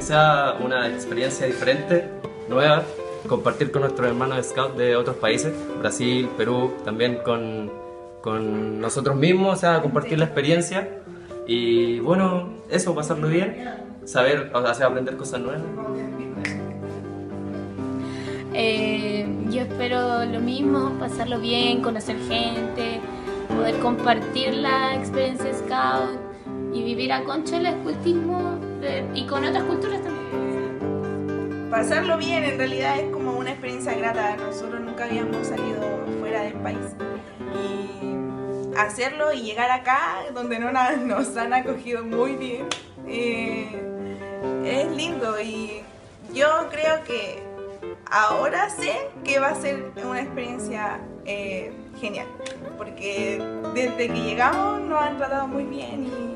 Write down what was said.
sea una experiencia diferente, nueva, compartir con nuestros hermanos Scouts de otros países, Brasil, Perú, también con nosotros mismos, o sea, compartir la experiencia y bueno, eso, pasarlo bien, saber, o sea, aprender cosas nuevas. Yo espero lo mismo, pasarlo bien, conocer gente, poder compartir la experiencia Scout y vivir a concha el escultismo y con otras culturas también. Pasarlo bien en realidad es como una experiencia grata. Nosotros nunca habíamos salido fuera del país y hacerlo y llegar acá donde nos han acogido muy bien es lindo y yo creo que ahora sé que va a ser una experiencia genial porque desde que llegamos nos han tratado muy bien y